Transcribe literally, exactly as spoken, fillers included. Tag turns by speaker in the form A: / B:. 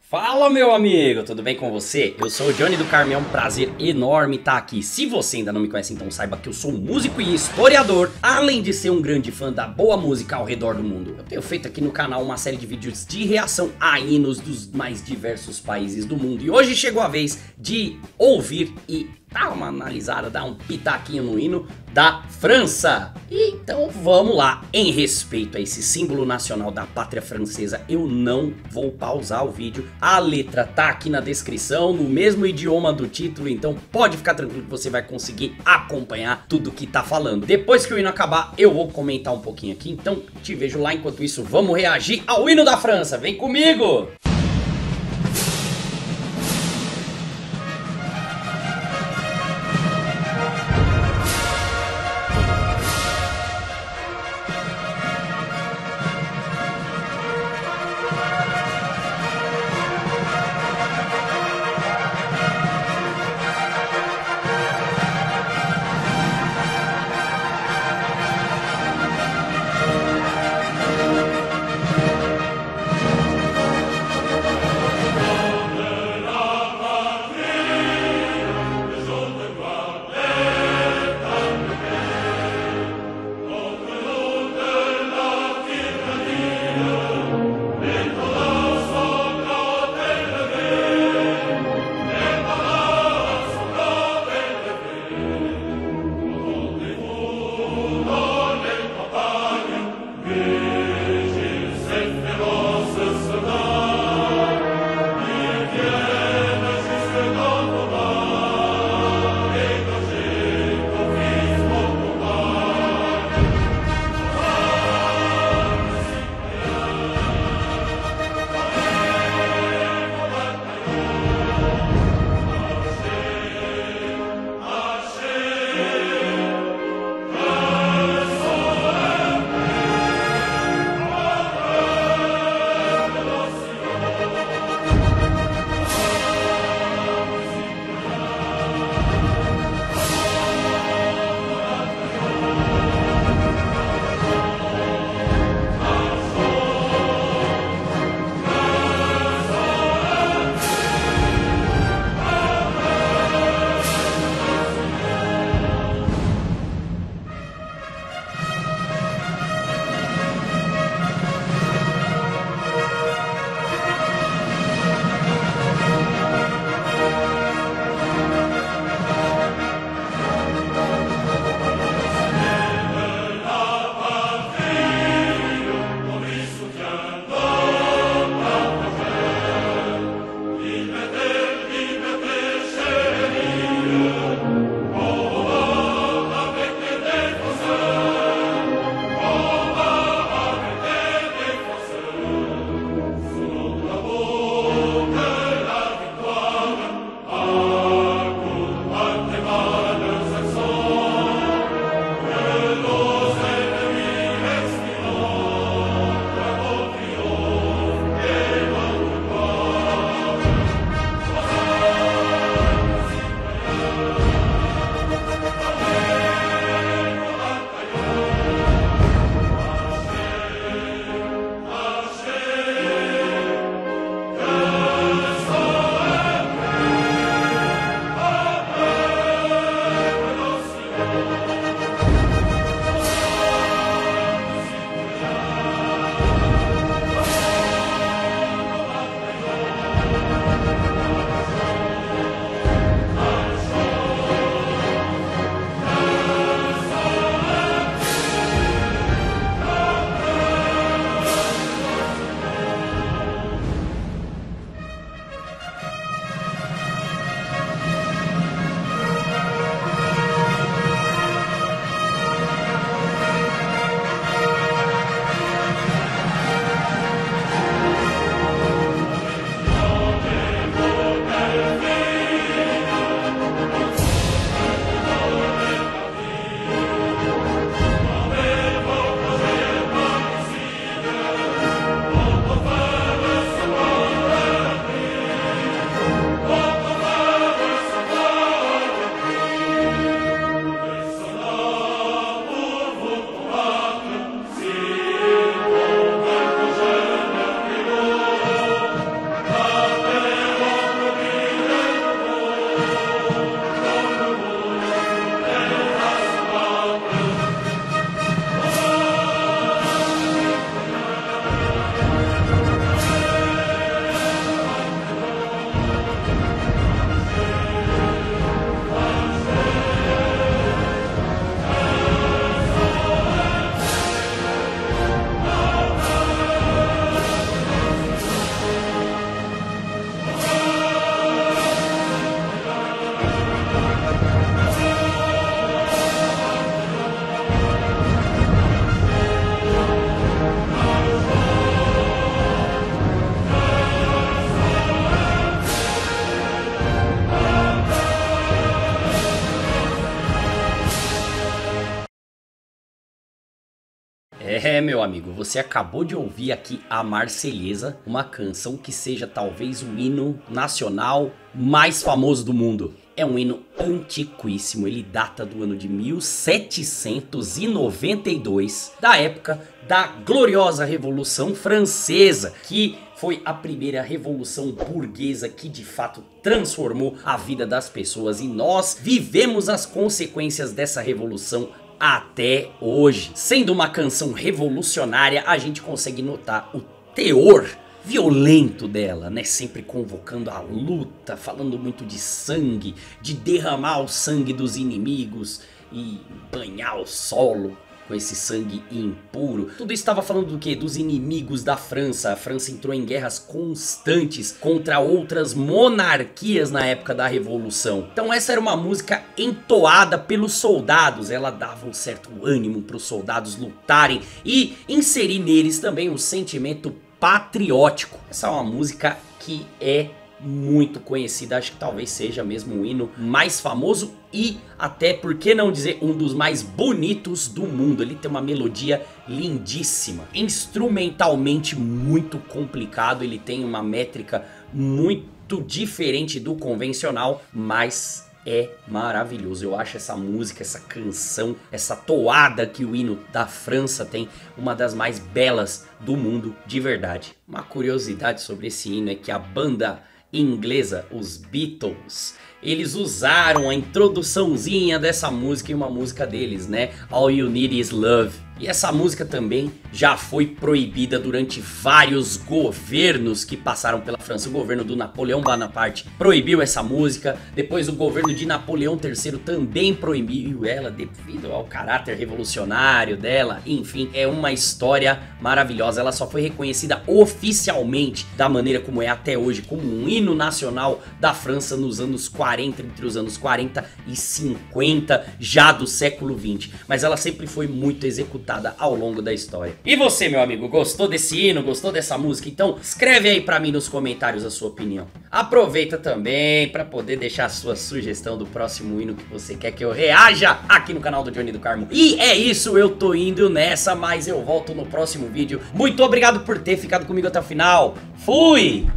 A: Fala, meu amigo, tudo bem com você? Eu sou o Johnny do Carme, é um prazer enorme estar aqui. Se você ainda não me conhece, então saiba que eu sou músico e historiador, além de ser um grande fã da boa música ao redor do mundo. Eu tenho feito aqui no canal uma série de vídeos de reação a hinos dos mais diversos países do mundo. E hoje chegou a vez de ouvir e dar uma analisada, dar um pitaquinho no hino da França. Então vamos lá, em respeito a esse símbolo nacional da pátria francesa, eu não vou pausar o vídeo. A letra tá aqui na descrição, no mesmo idioma do título, então pode ficar tranquilo que você vai conseguir acompanhar tudo que tá falando. Depois que o hino acabar, eu vou comentar um pouquinho aqui, então te vejo lá. Enquanto isso, vamos reagir ao hino da França, vem comigo! É, meu amigo, você acabou de ouvir aqui a Marselhesa, uma canção que seja talvez o hino nacional mais famoso do mundo. É um hino antiquíssimo, ele data do ano de mil setecentos e noventa e dois, da época da gloriosa Revolução Francesa, que foi a primeira revolução burguesa que de fato transformou a vida das pessoas, e nós vivemos as consequências dessa revolução até hoje. Sendo uma canção revolucionária, a gente consegue notar o teor violento dela, né? Sempre convocando a luta, falando muito de sangue, de derramar o sangue dos inimigos e banhar o solo com esse sangue impuro. Tudo isso estava falando do quê? Dos inimigos da França. A França entrou em guerras constantes contra outras monarquias na época da Revolução. Então essa era uma música entoada pelos soldados. Ela dava um certo ânimo para os soldados lutarem e inserir neles também um sentimento patriótico. Essa é uma música que é muito conhecida, acho que talvez seja mesmo o hino mais famoso e até, por que não dizer, um dos mais bonitos do mundo. Ele tem uma melodia lindíssima, instrumentalmente muito complicado, ele tem uma métrica muito diferente do convencional, mas é maravilhoso. Eu acho essa música, essa canção, essa toada que o hino da França tem, uma das mais belas do mundo de verdade. Uma curiosidade sobre esse hino é que a banda inglesa, os Beatles, eles usaram a introduçãozinha dessa música em uma música deles, né? All You Need Is Love. E essa música também já foi proibida durante vários governos que passaram pela França. O governo do Napoleão Bonaparte proibiu essa música. Depois o governo de Napoleão terceiro também proibiu ela devido ao caráter revolucionário dela. Enfim, é uma história maravilhosa. Ela só foi reconhecida oficialmente da maneira como é até hoje, como um hino nacional da França nos anos quarenta, entre os anos quarenta e cinquenta já do século vinte. Mas ela sempre foi muito executada ao longo da história. E você, meu amigo, gostou desse hino? Gostou dessa música? Então escreve aí pra mim nos comentários a sua opinião. Aproveita também pra poder deixar a sua sugestão do próximo hino que você quer que eu reaja aqui no canal do Johnny do Carmo. E é isso, eu tô indo nessa, mas eu volto no próximo vídeo. Muito obrigado por ter ficado comigo até o final. Fui!